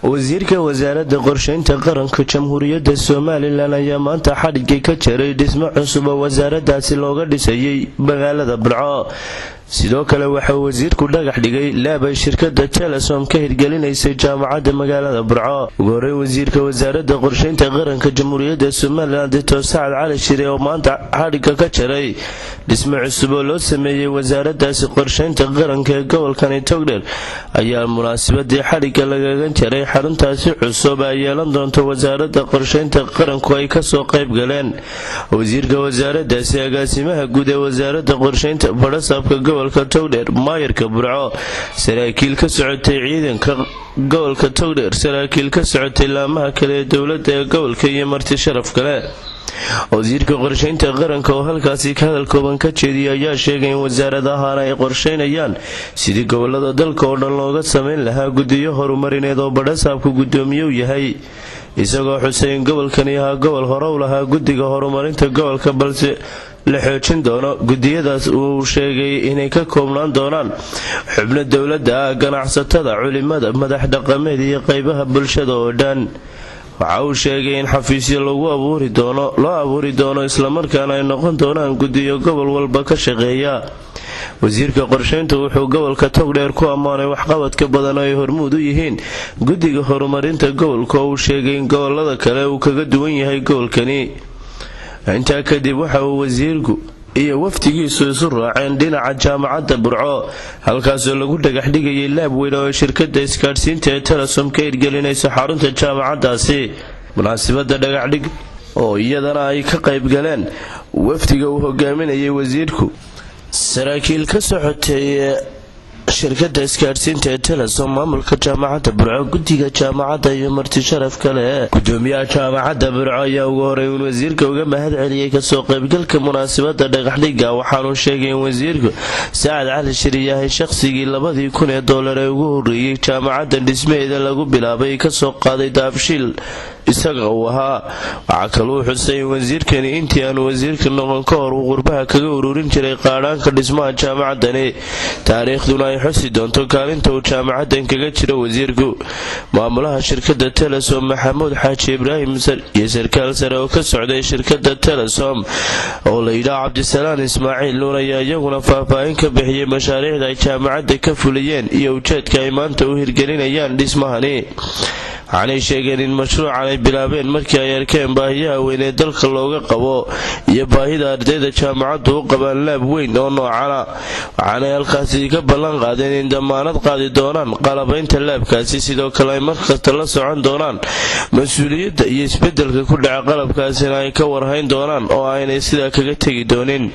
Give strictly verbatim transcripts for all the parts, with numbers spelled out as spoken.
wasiirka wasaaradda qorsheynta qaranka jamhuuriyadda Soomaaliland ayaa maanta xadhigay ka jaray dhismo cusub oo wasaaraddaasi looga dhisayay magaalada Burco. sidoo kale waxa uu wasiirku dhagax dhigay laab ay shirkadda Telesom ka hirgelinaysay jaamacadda magaalada Burco. ugu horreyn wasiirka wasaaradda qorsheynta qaranka jamhuuriyadda Soomaaliland Doctor Saad Cali Shire oo maanta xadhigga ka jaray dhismo cusub oo loo sameeyay wasaaraddaasi qorsheynta qaranka ee gobolkan Togdheer ayaa munaasabadii xadhigga lagaga jaray xaruntaasi cusub ay yeelan doonto wasaaradda qorsheynta qaranku ay ka soo qayb galeen wasiirka wasaaraddaasi agaasimaha guud ee wasaaradda qorsheynta badhasaabka gobolka Togdheer maayarka Burco saraakiil ka socotay ciidanka gobolka Togdheer saraakiil ka socotay laamaha kale ee dawladda ee gobolka iyo marti sharaf kale. wasiirka qorsheynta qaranka oo halkaasi ka hadal kooban ka jeediyay ayaa sheegay in wasaaradahan ay qorsheynayaan sidii gobolada dalka oo dhan looga sameyn lahaa guddiyo horumarineed oo badhasaabku guddoomiye u yahay isagoo xuseyn gobolkani ahaa gobol hore u lahaa guddiga horumarinta gobolka balse la xoojin doono guddiyadaas uu sheegay inay ka koobnaan doonaan xubno dowladda ah ganacsatada culimada madax dhaqameed iyo qaybaha bulshada oo dhan. waxa uu sheegay in xafiisyo lagu abuuri doono loo abuuri doono islamarkaana ay noqon doonaan guddiyo gobol walba ka shaqeeya. wasiirka qorsheyntu wuxuu gobolka Togdheer ku ammaanay waxqabadka badan oo ay hormuud u yihiin guddiga horumarinta gobolka oo uu sheegay in gobolada kale uu kaga duwan yahay gobolkani. intaa kadib waxa uu wasiirku iyo waftigiisu isu raaceen dhinaca jaamacadda Burco halkaasoo lagu dhagax dhigayay laab weyn oo shirkadda isgaadhsiinta ee Telesom ka hirgelinaysa xarunta jaamacaddaasi. munaasabadda dhagax dhig oo iyadana ay ka qayb galeen waftiga uu hogaaminayay wasiirku saraakiil ka socotay shirkadda isgaadhsiinta ee Telesom maamulka jaamacadda Burco guddiga jaamacadda iyo marti sharaf kale. gudoomiyaha jaamacadda Burco ayaa ugu horeyn wasiirka uga mahad celiyay ka soo qaybgalka munaasabadda dhagaxdhigga waxaanu sheegay in wasiirku Saad Cali Shire yahay shaqsigii labadii kun ee dollar ee ugu horreeyay jaamacadda dhismaheeda lagu bilaabay ka soo qaaday daabshiil isaga uu ahaa. waxaa kaloo xusay in wasiirkani intii aan wasiirka noqon ka hor uu qurbaha kaga ururin jiray qaadhaanka dhismaha jaamacaddani taariikhduna ay xusi doonto kaalinta uu jaamacaddan kaga jiro wasiirku. maamulaha shirkadda Telesom Maxamuud Xaaji Ibraahim iyo sarkaal sare oo ka socday shirkadda Telesom oo la yidhaahdo Cabdisalaan Ismaaciil Nuur ayaa iyaguna faahfaahin ka bixiyay mashaariicda ay jaamacadda ka fuliyeen iyo ujeedka ay maanta u hirgelinayaan dhismahani. waxaanay sheegeen in mashruucan ay bilaabeen markii ay arkeen baahiyaha weyn ee dalka looga qabo iyo baahida ardayda jaamacaddu u qabaan laab weyn oo noocana. waxaanay halkaasi ka ballan qaadeen in damaanad qaadi doonaan qalabaynta laabkaasi sidoo kale ay markasta la socon doonaan mas-uuliyadda iyo isbeddelka ku dhaca qalabkaasina ay ka warhayn doonaan oo aynay sidaa kaga tegi doonin.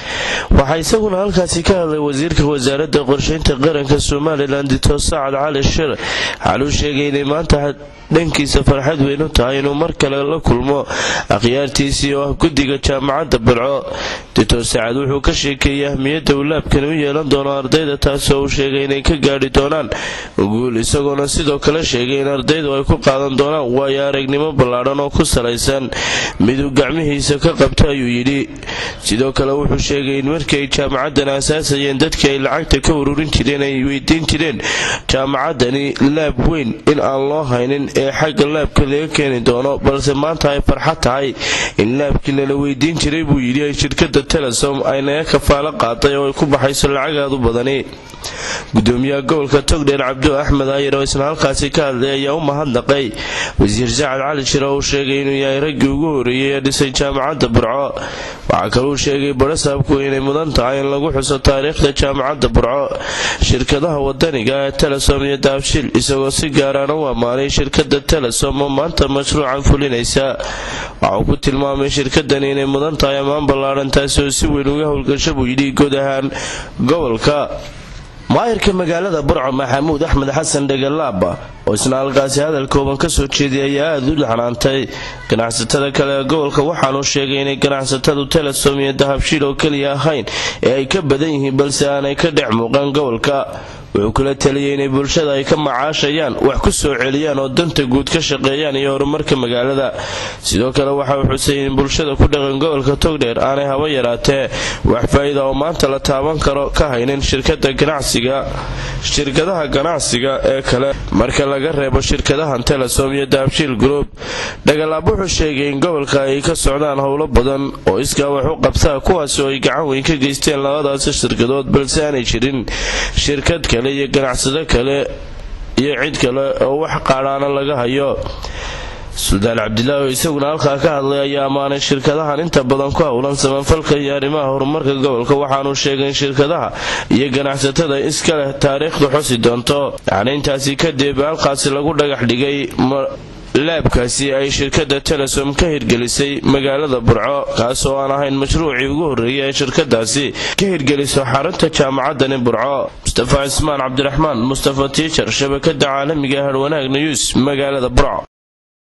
waxaa isaguna halkaasi ka hadlay wasiirka wasaaradda qorsheynta qaranka Soomaaliland Doctor Saad Cali Shire waxaanuu sheegay inay maanta dhankiisa farxad weyn u tahay inuu mar kale la kulmo akhyaartiisii oo ah guddiga jaamacadda Burco. Doctor Saad wuxuu ka sheekeeyay ahmiyadda uu laabkani u yeelan doono ardayda taasoo uu sheegay inay ka gaadhi doonaan guul isagoona sidoo kale sheegay in ardaydu ay ku qaadan doonaan waayo aragnimo ballaadhan oo ku salaysan miduu gacmihiisa ka qabta ayuu yidhi. sidoo kale wuxuu sheegay in markii ay jaamacaddan aasaasayeen dadkii ay lacagta ka ururin jireen ay weydiin jireen jaamacaddani laab weyn in aan loo haynin ee xagga laabka laga keeni doono balse maanta ay farxad tahay in laabkii lala weydiin jiray buu yidhi ay shirkadda Telesom ay naga kafaalo qaaday oo ay ku baxayso lacagaadu badani. gudoomiyaha gobolka Togdheer Cabdu Axmed Ayir oo isna halkaasi ka hadlay ayaa u mahadnaqay wasiir Saad Cali Shire oo sheegay inuu yahay raggii ugu horreeyay ee dhisay jaamacadda Burco. waxaa kaloo sheegay badhasaabku inay mudan tahay in lagu xuso taariikhda jaamacadda Burco shirkadaha wadaniga ee Telesom iyo daabshiil isagoo si gaaraan u ammaanay shirkadda Telesom oo maanta mashruucan fulinaysa. waxuu ku tilmaamay shirkaddan inay mudan tahay ammaan ballaadhan taasoo si weyn uga howlgasho buu yidhi guud ahaan gobolka. maayarka magaalada Burco Maxamuud Axmed Xasan Dhagalaaba oo isna halkaasi hadal kooban ka soo jeediyay ayaa aad u laxanaantay ganacsatada kale ee gobolka waxaanu sheegay inay ganacsatadu Telesom iyo dahabshiil oo kaliya ahayn ee ay ka badan yihiin balse aanay ka dhex muuqan gobolka. wuxuu kula taliyay inay bulshada ay ka macaashayaan wax ku soo celiyaan oo danta guud ka shaqeeyaan iyo horumarka magaalada. sidoo kale waxa uu xusay in bulshada ku dhaqan gobolka Togdheer aanay haba yaraatee wax faa'iido oo maanta la taaban karo ka haynin shirkada ganacsiga shirkadaha ganacsiga ee kale marka laga reebo shirkadaha Telesom iyo Dahabshiil Group. Dhagalaab wuxuu sheegay in gobolka ay ka socdaan howlo badan oo iska wax u qabtaa kuwaas oo ay gacan weyn ka geysteen labadaas shirkadood balse aanay jirin shirkad kale iyo ganacsade kale iyo cid kale oo wax qaadana laga hayo. Suldaan Cabdilaahi isaguna halka ka hadlay ayaa amaanay shirkadahan inta badan ku hawlan samafalka iyo arrimaha horumarka gobolka waxaanu sheegay in shirkadaha iyo ganacsatada iska leh taariikhdu xusi doonto. Intaasi kadib halkaasi lagu dhagax dhigay laabkaasi ay shirkada Telesom ka hirgelisay magaalada Burco kaas oo aan ahayn mashruucii ugu horeeyay ee shirkadaasi ka hirgeliso xarunta jaamacadda Burco. Mustafa Ismaan Cabdiraxmaan Mustafa Teacher shabakada caalamiga ah Harwanaag News magaalada Burco.